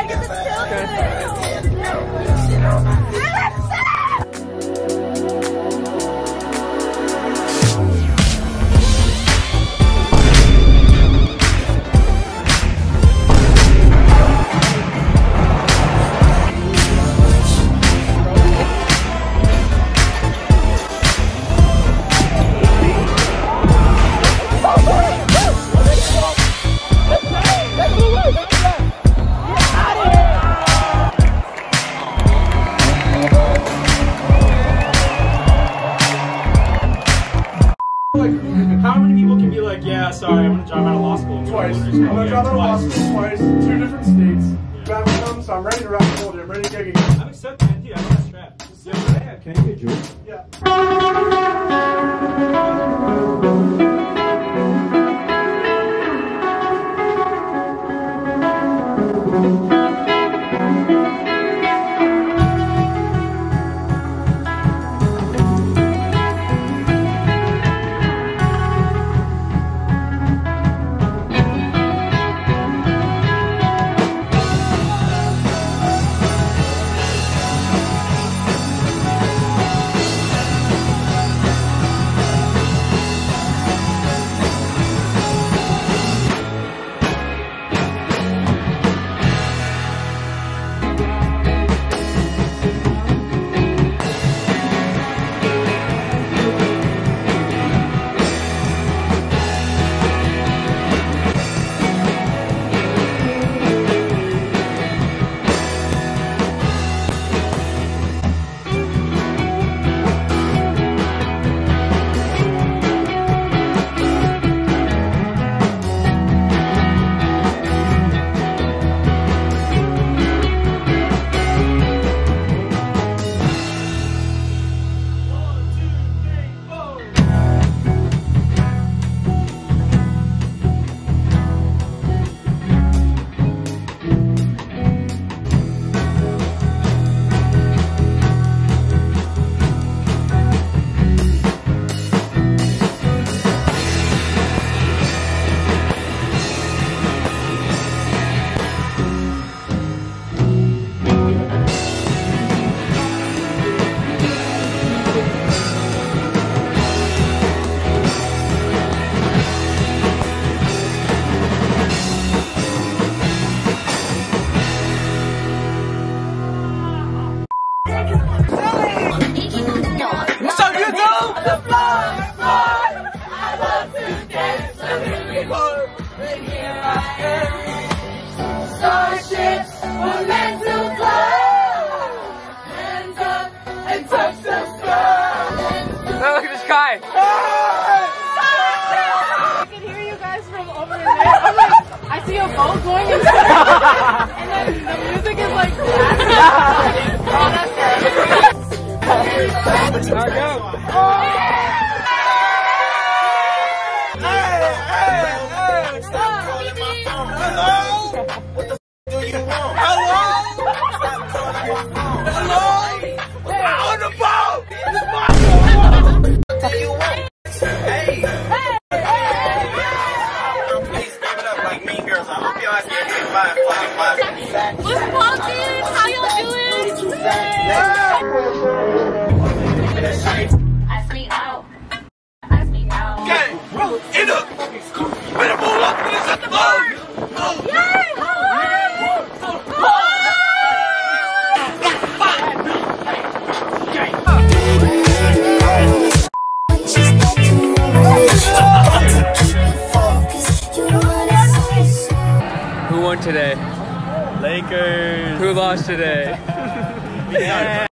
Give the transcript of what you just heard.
get the chills. How many people can be like, yeah, sorry, I'm gonna drop out of law school? Twice. I'm gonna drop out of law school twice, 2 different states. Battle comes, so I'm ready to rock and roll, dude. I'm ready to kick it. I'm accepting it, dude. I know that strap. Yeah, can I get a jewel? Yeah. Starships were meant to fly. Hands up and touch the sky. Look at the sky. I can hear you guys from over there. I'm like, I see a boat going in and then the music is like blasting. There we go. What's poppin'? How y'all doing? Ask me out. Ask me out. Okay, in the better move up to this at the phone. Who won today? Lakers. Who lost today? Yeah.